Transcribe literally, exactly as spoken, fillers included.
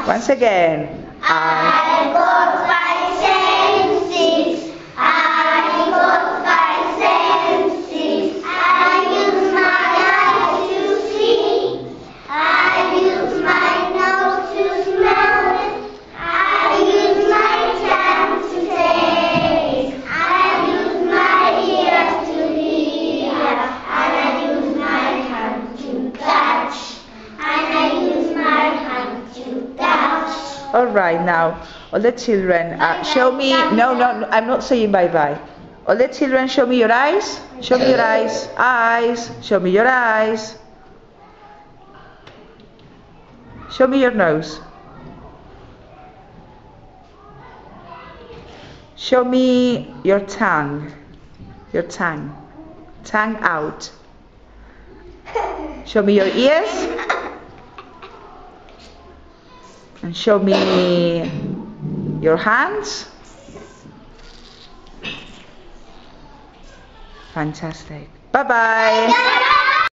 Once again. I got five senses. I got five senses. I use my eyes to see. I use my nose to smell. I use my tongue to taste. I use my ears to hear. And I use my hand to touch. And I use my hand to touch. All right, now, all the children, uh, show me. No, no, no, I'm not saying bye bye. All the children, show me your eyes. Show me your eyes. Eyes. Show me your eyes. Show me your nose. Show me your tongue. Your tongue. Tongue out. Show me your ears. And show me your hands. Fantastic. Bye-bye.